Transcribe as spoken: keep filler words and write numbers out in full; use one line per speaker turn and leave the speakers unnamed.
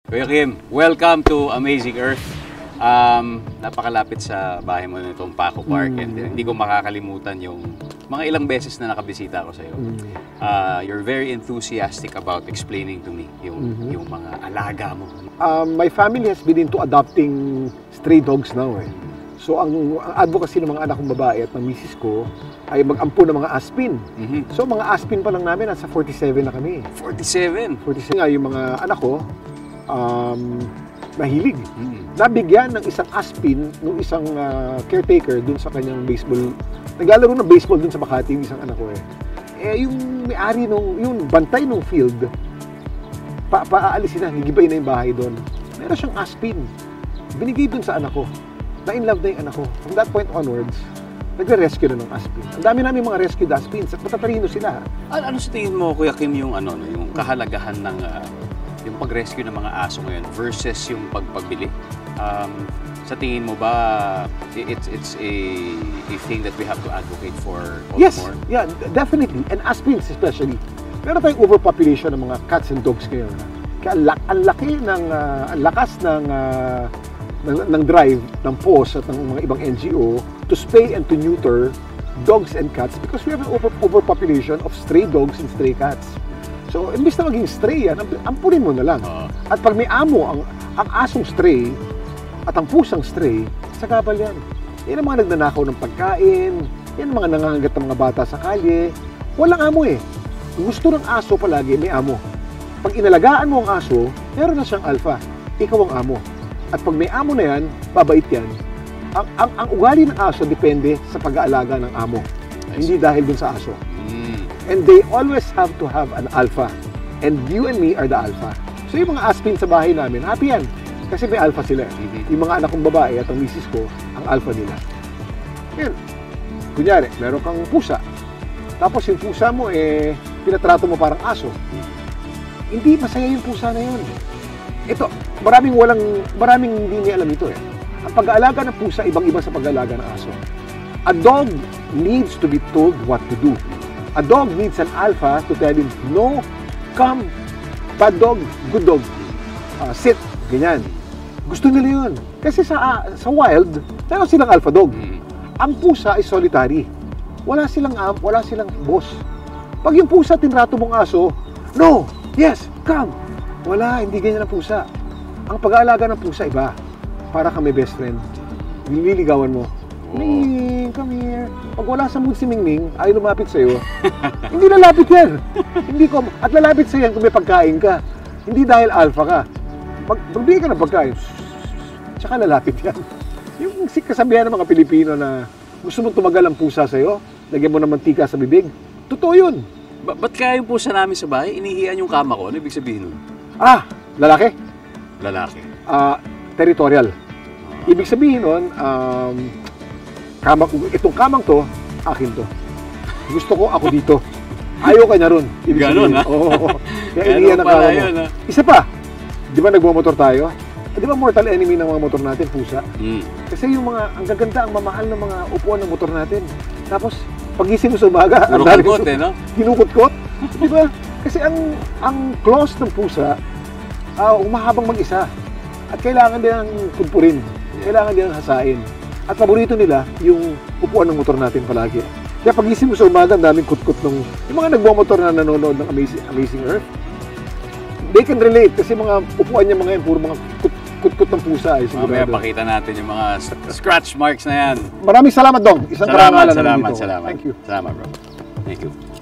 Kuya Kim, welcome to Amazing Earth. Um, napakalapit sa bahay mo nitong Paco Park mm. and hindi ko makakalimutan yung mga ilang beses na nakabisita ako sa iyo. Mm. Uh, you're very enthusiastic about explaining to me yung mm-hmm. yung mga alaga mo.
Um, my family has been into adopting stray dogs now eh. So ang, ang advocacy ng mga anak kong babae at ng misis ko ay mag-ampo ng mga aspin. Mm-hmm. So mga aspin pa lang namin, nasa forty-seven na kami.
forty-seven?
forty-seven nga yung mga anak ko, um, mahilig. Mm-hmm. Nabigyan ng isang aspin ng isang uh, caretaker dun sa kanyang baseball. Naglalaro ng baseball dun sa Makati yung isang anak ko eh. Eh yung may-ari nung, yung bantay nung field, pa paaalisin na, higibay na yung bahay doon. Meron siyang aspin. Binigay dun sa anak ko. Na-in love na yung anak ko. From that point onwards, nagre-rescue na ng aspin. Ang dami namin mga rescued aspins at matatalino sila.
Ano, ano sa tingin mo, Kuya Kim, yung, ano, yung kahalagahan ng uh, yung pag-rescue ng mga aso ngayon versus yung pagpagbili? Um, sa tingin mo ba it's it's a, a thing that we have to advocate for all
yes,
more?
Yeah, definitely. And aspins especially. Meron tayong overpopulation ng mga cats and dogs ngayon. Kaya ang laki ng, uh, ang lakas ng uh, Ng, ng drive ng P O S at ng mga ibang N G O to spay and to neuter dogs and cats because we have an over, overpopulation of stray dogs and stray cats. So, imbis na maging stray yan, ampunin mo na lang. Uh, at pag may amo ang, ang asong stray at ang pusang stray, sagabal yan. Yan ang mga nagnanakaw ng pagkain, yan ang mga nangangagat ng mga bata sa kalye. Walang amo eh. Gusto ng aso palagi may amo. Pag inalagaan mo ang aso, meron na siyang alpha. Ikaw ang amo. At pag may amo na yan, babait yan. Ang, ang, ang ugali ng aso depende sa pag-aalaga ng amo. Hindi dahil dun sa aso. Mm. And they always have to have an alpha. And you and me are the alpha. So yung mga aspin sa bahay namin, happy yan. Kasi may alpha sila. Mm-hmm. Yung mga anak kong babae at ang misis ko, ang alpha nila. Yan. Kunyari, meron kang pusa. Tapos yung pusa mo, eh, pinatrato mo parang aso. Hindi masaya yung pusa na yun. Ito, maraming walang, maraming hindi niya alam ito eh. Ang pag-aalaga ng pusa, ibang-iba sa pag-aalaga ng aso. A dog needs to be told what to do. A dog needs an alpha to tell him, no, come, bad dog, good dog, uh, sit, ganyan. Gusto nila yun. Kasi sa, uh, sa wild, meron silang alpha dog. Ang pusa ay solitary. Wala silang, uh, wala silang boss. Pag yung pusa tinrato mong aso, no, yes, come. Wala, hindi ganyan ang pusa. Ang pag-aalaga ng pusa iba. Para kami best friend. Nililigawan mo. Ming, come here. Pag wala sa mood si Mingming, ay lumapit sa'yo. Hindi lalapit yan. Hindi ko, at lalapit sa'yo kung may pagkain ka. Hindi dahil alpha ka. Pag, pagbigay ka ng pagkain, tsaka lalapit yan. Yung kasabihan ng mga Pilipino na gusto mong tumagal ang pusa sa'yo, lagyan mo ng mantika sa bibig. Totoo yun.
Ba ba't kaya yung pusa namin sa bahay, inihian yung kama ko? Ano ibig sabihin nun?
Ah, lalaki?
Lalaki.
Ah, uh, territorial. Ibig sabihin nun, um, kama, itong kamang to, akin to. Gusto ko, ako dito. Ayaw ka niya ron.
Ganon, ha?
Oo. Kaya iniyan ang kama mo. Yun, isa pa, di ba nagmamotor tayo? Di ba mortal enemy ng mga motor natin, pusa? Mm. Kasi yung mga, ang gaganda, ang mamahal ng mga upuan ng motor natin. Tapos, pagising mo sa umaga, ang dali ko, eh, no? Kinukot-kot. Di ba? Kasi ang ang claws ng pusa, uh, umahabang mag-isa. At kailangan din ang pudpurin. Kailangan din ang hasain. At paborito nila yung upuan ng motor natin palagi. Kaya pagising mo sa umaga, ang daming kutkot ng yung mga nagmamotor na nanonood ng Amazing, Amazing Earth. They can relate kasi mga upuan niya mga yan, puro mga kutkot ng pusa. Ay,
mamaya pakita natin yung mga scratch marks na yan.
Maraming salamat, Dong. Isang
salamat,
karangalan
salamat,
dito.
salamat.
Thank you.
Salamat, bro. Thank you.